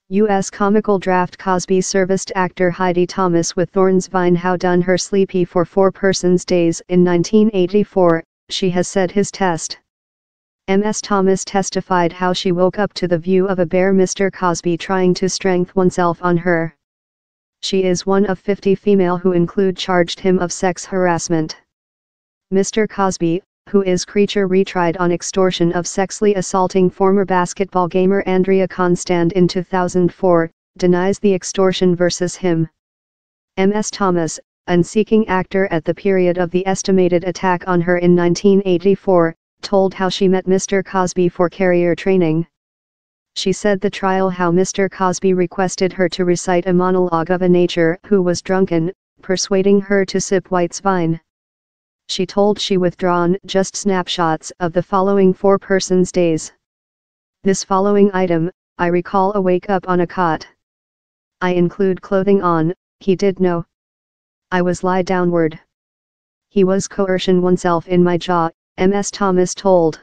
U.S. comical draft Cosby serviced actor Heidi Thomas with Thorne's Vine How Done Her Sleepy for 4 Persons Days in 1984, she has said his test. Ms. Thomas testified how she woke up to the view of a bare Mr. Cosby trying to strengthen oneself on her. She is one of 50 female who include charged him of sex harassment. Mr. Cosby, who is creature retried on extortion of sexually assaulting former basketball gamer Andrea Constand in 2004, denies the extortion versus him. Ms. Thomas, an seeking actor at the period of the estimated attack on her in 1984, told how she met Mr. Cosby for career training. She said the trial how Mr. Cosby requested her to recite a monologue of a nature who was drunken, persuading her to sip White's wine. She told she withdrawn just snapshots of the following 4 persons days. This following item, I recall a wake up on a cot. I include clothing on, he did know. I was lie downward. He was coercion oneself in my jaw, Ms. Thomas told.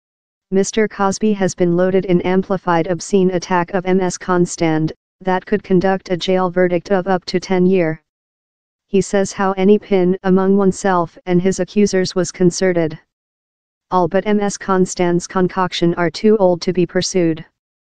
Mr. Cosby has been loaded in amplified obscene attack of Ms. Constand, that could conduct a jail verdict of up to 10 years. He says how any pin among oneself and his accusers was concerted. All but Ms. Constand's concoction are too old to be pursued.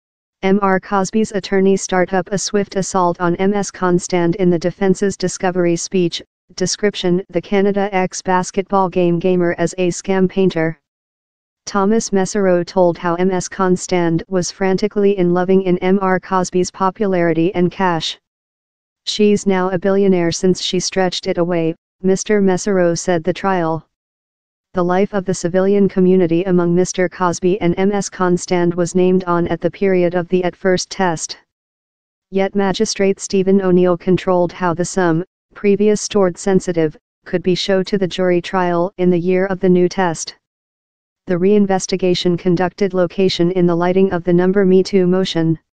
Mr. Cosby's attorney start up a swift assault on Ms. Constand in the defense's discovery speech, description the Canada ex-basketball gamer as a scam painter. Thomas Mesereau told how Ms. Constand was frantically in loving in Mr. Cosby's popularity and cash. She's now a billionaire since she stretched it away, Mr. Mesereau said the trial. The life of the civilian community among Mr. Cosby and Ms. Constand was named on at the period of the at first test. Yet Magistrate Stephen O'Neill controlled how the sum, previous stored sensitive, could be shown to the jury trial in the year of the new test. The reinvestigation conducted location in the lighting of the number Me Too motion.